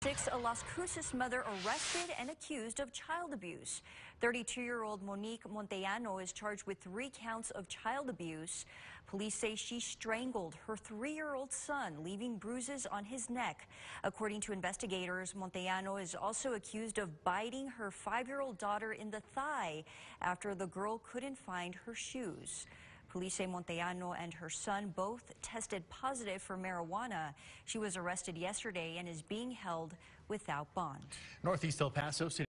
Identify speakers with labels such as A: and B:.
A: 6, a Las Cruces mother arrested and accused of child abuse. 32-year-old Monique Montellano is charged with 3 counts of child abuse. Police say she strangled her 3-year-old son, leaving bruises on his neck. According to investigators, Montellano is also accused of biting her 5-year-old daughter in the thigh after the girl couldn't find her shoes. Police say Montellano and her son both tested positive for marijuana. She was arrested yesterday and is being held without bond.
B: Northeast El Paso City